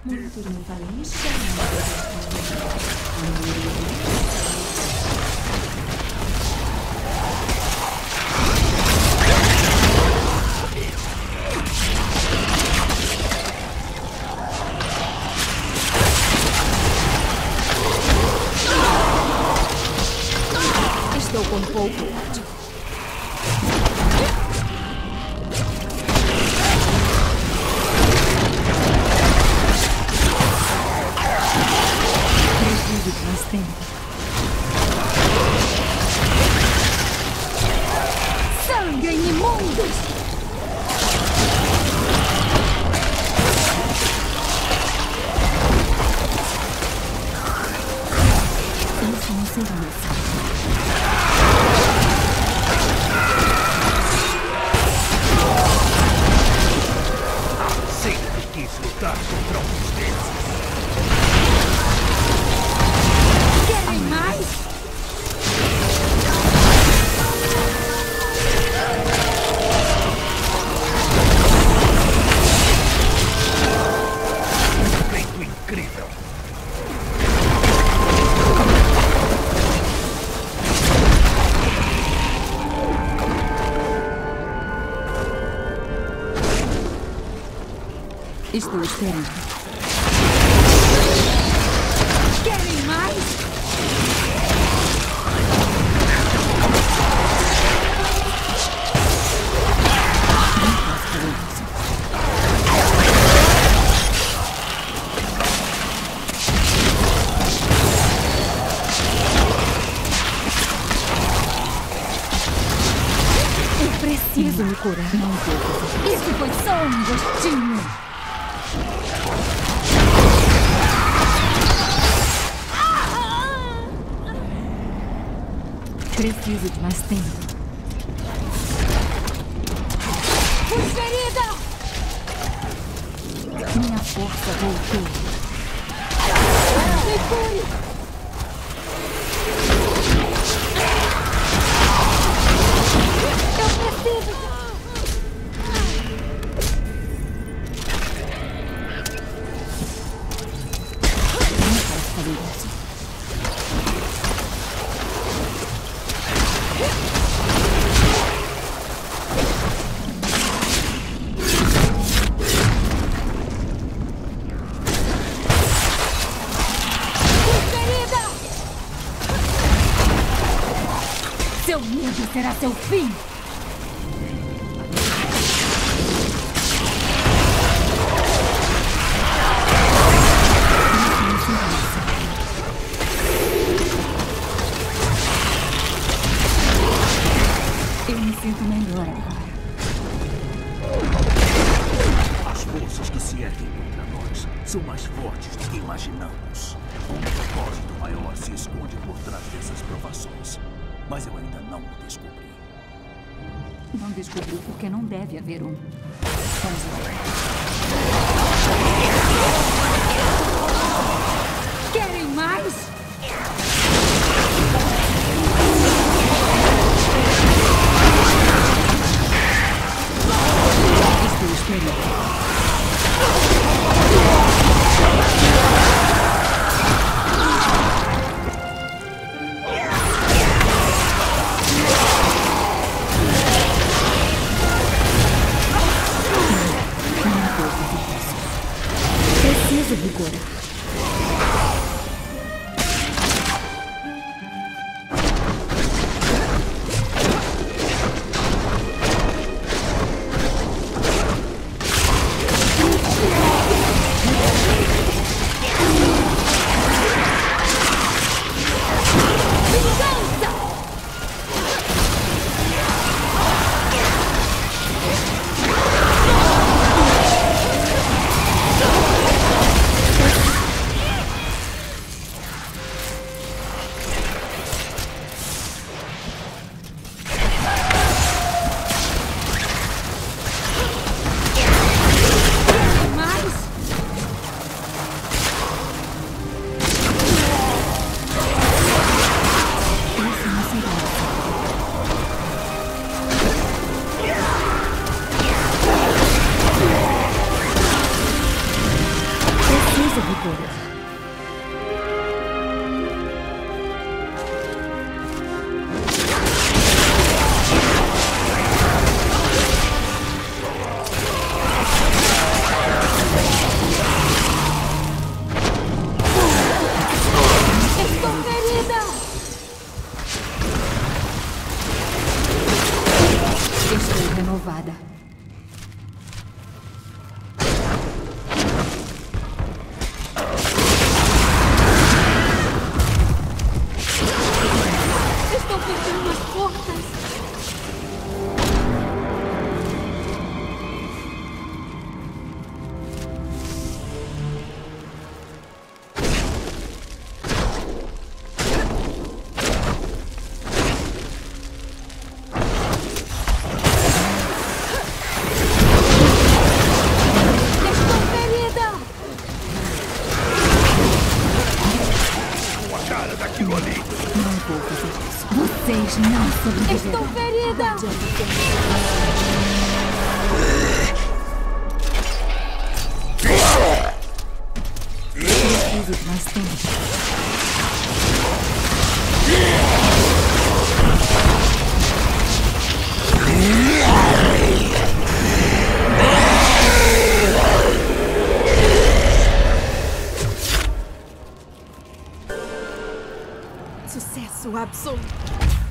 Monitoring validation. Estou com pouco ódio. Preciso de mais tempo. Sangrem imundos! Isso não seria assim. Sempre quis lutar contra um desses. Querem mais? Feito incrível. Estou esperando. Querem mais? Não posso fazer isso. Eu preciso me curar. Não vou fazer. Isso foi só um gostinho. Preciso de mais tempo. Fui ferida! Minha força voltou. Me cure! Eu preciso! Não posso fazer isso. Seu medo será seu fim! Eu me sinto melhor agora. As forças que se erguem contra nós são mais fortes do que imaginamos. Um propósito maior se esconde por trás dessas provações. Mas eu ainda não o descobri. Não descobri porque não deve haver um. Vamos lá. Querem mais? Estou esperando. Preciso vigorar. Estou ferida! Preciso de mais tempo. Sucesso absoluto.